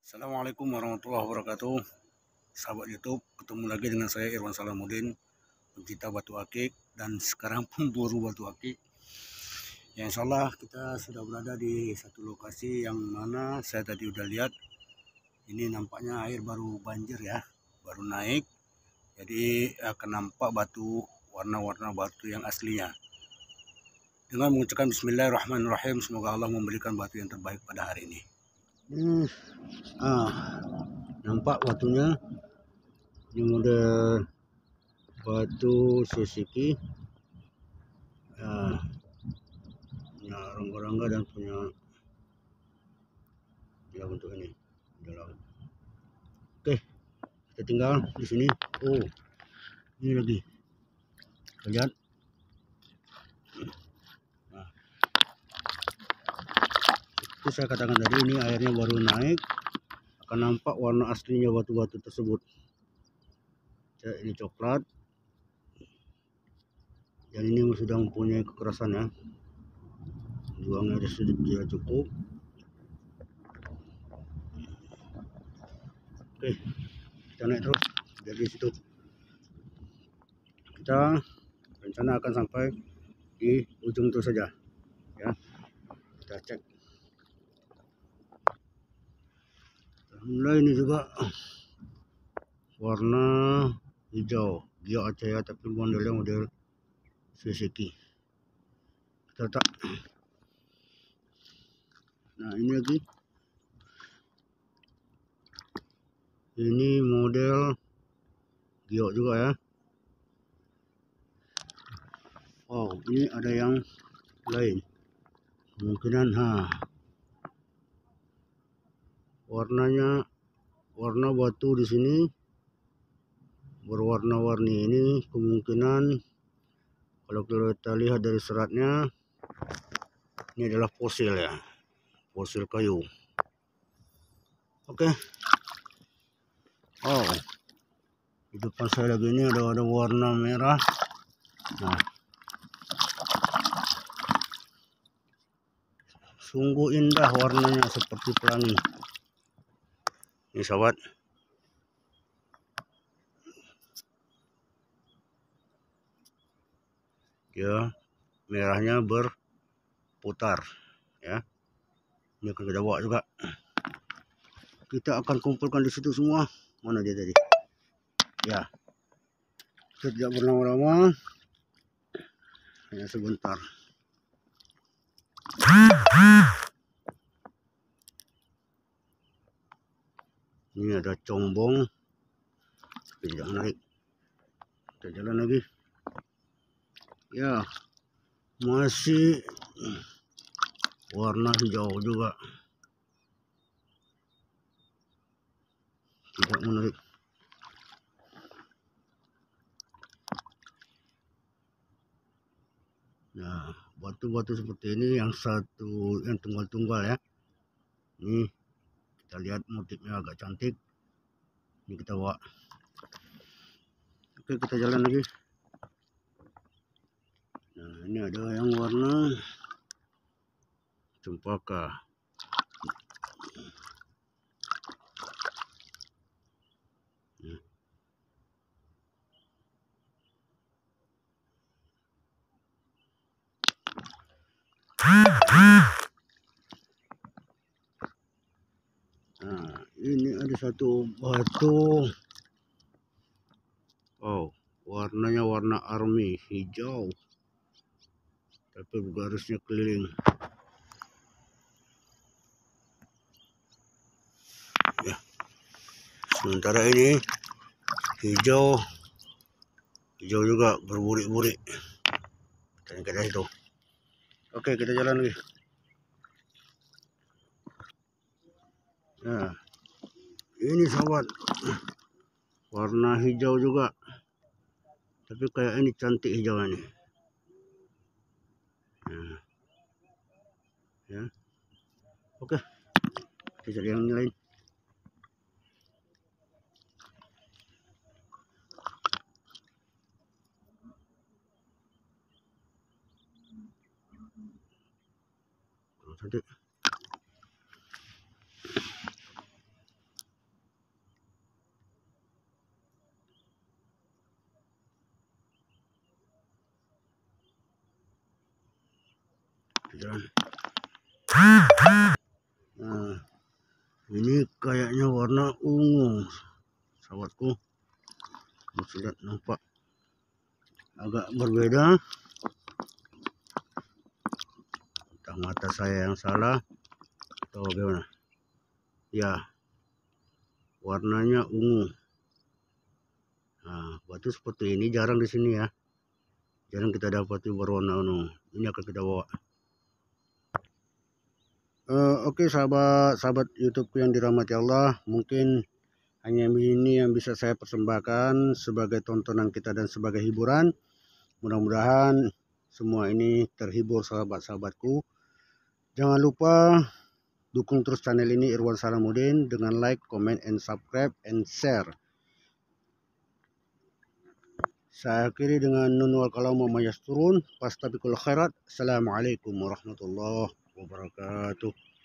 Assalamualaikum warahmatullahi wabarakatuh. Sahabat YouTube, ketemu lagi dengan saya Irwan Salamuddin, pencinta batu akik dan sekarang pemburu batu akik. Ya, insya Allah kita sudah berada di satu lokasi yang mana saya tadi udah lihat. Ini nampaknya air baru banjir ya, baru naik. Jadi akan nampak batu, warna-warna batu yang aslinya. Dengan mengucapkan Bismillahirrahmanirrahim, semoga Allah memberikan batu yang terbaik pada hari ini. Nampak batunya. Ini model batu sesiki, punya rongga-rongga dan punya bentuk ini dalam. Oke, kita tinggal di sini. Oh, ini lagi lihat. Nah, itu saya katakan tadi, ini airnya baru naik, akan nampak warna aslinya batu-batu tersebut. Ini coklat, dan ini sudah mempunyai kekerasan ya. Juangnya sudah cukup. Oke, kita naik terus dari situ. Kita rencana akan sampai di ujung itu saja ya. Kita cek. Mulai ini juga warna hijau, giok Aceh ya, tapi modelnya model Suzuki. Kita tak. Nah, ini lagi. Ini model giok juga ya. Oh, ini ada yang lain. Kemungkinan warnanya, warna batu di sini berwarna-warni. Ini kemungkinan kalau kita lihat dari seratnya, ini adalah fosil ya, fosil kayu. Oke. Oh, di depan saya lagi ini ada warna merah. Nah, sungguh indah warnanya seperti pelangi. Ini sahabat. Ya, merahnya berputar ya. Ini akan kita bawa juga. Kita akan kumpulkan di situ semua. Mana dia tadi? Ya. Kita tidak berlama-lama. Hanya sebentar. Ini ada combong. Tapi tidak menarik. Kita jalan lagi. Ya. Masih warna hijau juga. Tidak menarik. Nah, batu-batu seperti ini yang satu, yang tunggal-tunggal ya. Ini kita lihat motifnya agak cantik. Ini kita bawa. Oke, kita jalan lagi. Nah, ini ada yang warna cempaka. Nah, ini ada satu batu. Oh, warnanya warna army hijau, tapi garisnya keliling. Ya. Sementara ini hijau juga berburik-burik. Kita lihat itu. Oke, kita jalan lagi. Nah, ini sahabat, warna hijau juga, tapi kayak ini cantik hijaunya nih. Nah, ya. Oke, kita cari yang lain. Cantik. Nah, ini kayaknya warna ungu, sahabatku. Bisa lihat, nampak agak berbeda. Entah mata saya yang salah atau bagaimana. Ya, warnanya ungu. Nah, batu seperti ini jarang di sini ya. Jarang kita dapati berwarna ungu. Ini akan kita bawa. Oke, sahabat YouTube yang dirahmati Allah, mungkin hanya ini yang bisa saya persembahkan sebagai tontonan kita dan sebagai hiburan. Mudah-mudahan semua ini terhibur sahabat-sahabatku. Jangan lupa dukung terus channel ini Irwan Salamuddin dengan like, comment, and subscribe, and share. Saya akhiri dengan nun wal kalamu ma yasturun. Fastabiqul khairat. Assalamualaikum warahmatullahi wabarakatuh.